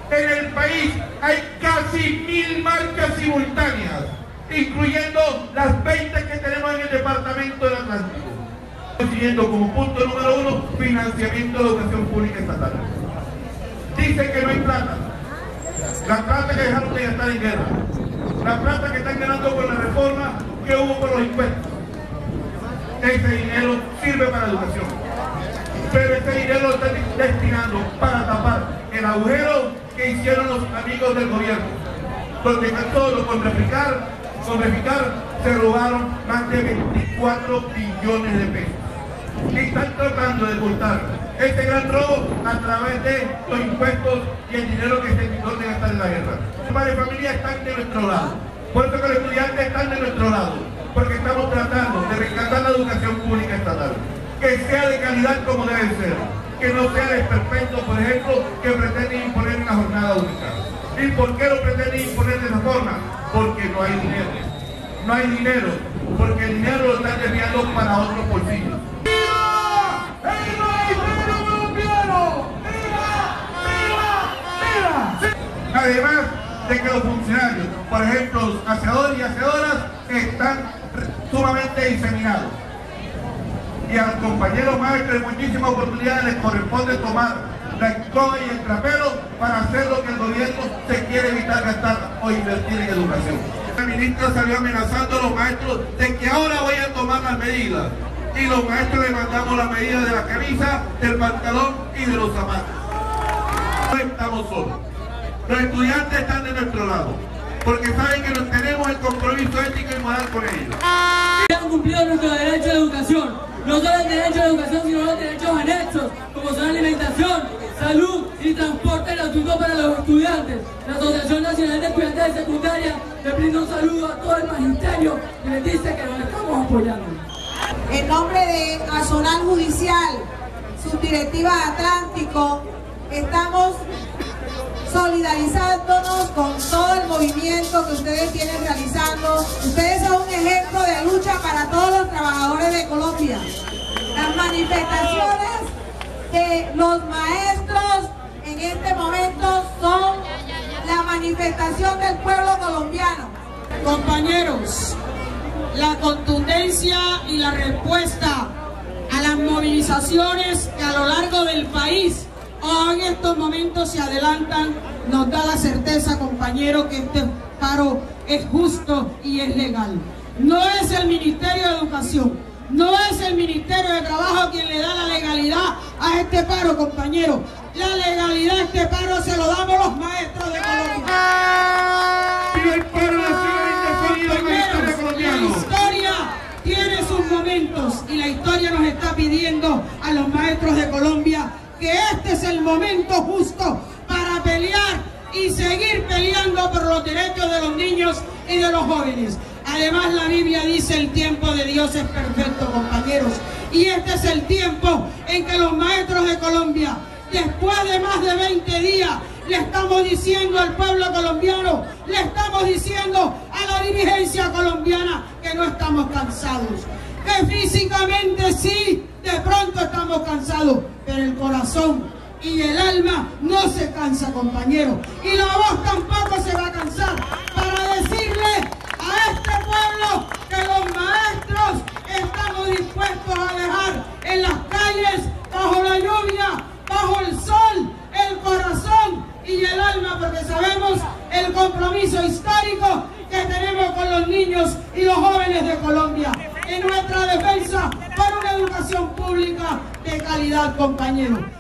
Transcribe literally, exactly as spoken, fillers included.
En el país hay casi mil marchas simultáneas, incluyendo las veinte que tenemos en el departamento del Atlántico. Siguiendo como punto número uno, financiamiento de la educación pública estatal. Dicen que no hay plata. La plata que dejaron de gastar en guerra. La plata que están ganando con la reforma que hubo por los impuestos. Ese dinero sirve para la educación. Pero ese dinero lo están destinando para tapar el agujero que hicieron los amigos del gobierno. Donde todo con replicar, con replicar, se robaron más de veinticuatro billones de pesos. Y están tratando de ocultar este gran robo a través de los impuestos y el dinero que se evitó de gastar en la guerra. Los padres de familia están de nuestro lado, por eso que los estudiantes están de nuestro lado, porque estamos tratando de rescatar la educación pública estatal, que sea de calidad como debe ser, que no sea el esperpento, por ejemplo, que pretenden imponer una jornada única. ¿Y por qué lo pretenden imponer de esa forma? Porque no hay dinero. No hay dinero, porque el dinero lo están desviando para otros bolsillos. Además de que los funcionarios, por ejemplo, los aseadores y aseadoras, están sumamente diseminados. Y a los compañeros maestros en muchísimas oportunidades les corresponde tomar la escoba y el trapero para hacer lo que el gobierno se quiere evitar gastar o invertir en educación. La ministra salió amenazando a los maestros de que ahora voy a tomar las medidas. Y los maestros le mandamos las medidas de la camisa, del pantalón y de los zapatos. No estamos solos. Los estudiantes están de nuestro lado, porque saben que nos tenemos el compromiso ético y moral con ellos. Han cumplido nuestro derecho de educación, no solo el derecho de educación, sino los derechos anexos, como son alimentación, salud y transporte gratuito para los estudiantes. La Asociación Nacional de Estudiantes de Secundaria le brinda un saludo a todo el magisterio y les dice que nos estamos apoyando. En nombre de Azonal Judicial, Subdirectiva Atlántico, estamos solidarizándonos con todo el movimiento que ustedes vienen realizando. Ustedes son un ejemplo de lucha para todos los trabajadores de Colombia. Las manifestaciones de los maestros en este momento son la manifestación del pueblo colombiano. Compañeros, la contundencia y la respuesta a las movilizaciones que a lo largo del país o en estos momentos se adelantan, nos da la certeza, compañero, que este paro es justo y es legal. No es el Ministerio de Educación, no es el Ministerio de Trabajo quien le da la legalidad a este paro, compañero. La legalidad a este paro se lo damos los maestros de Colombia. La historia tiene sus momentos y la historia nos está pidiendo a los maestros de Colombia que este es el momento justo para pelear y seguir peleando por los derechos de los niños y de los jóvenes. Además, la Biblia dice: el tiempo de Dios es perfecto, compañeros. Y este es el tiempo en que los maestros de Colombia, después de más de veinte días, le estamos diciendo al pueblo colombiano, le estamos diciendo a la dirigencia colombiana que no estamos cansados. Que físicamente sí, de pronto estamos cansados, pero el corazón y el alma no se cansa, compañero. Y la voz tampoco se va a cansar para decirle a este pueblo que los maestros estamos dispuestos a dejar en las calles, bajo la lluvia, bajo el sol, el corazón y el alma, porque sabemos el compromiso histórico que tenemos con los niños y los jóvenes de Colombia en nuestra defensa para una educación pública de calidad, compañeros.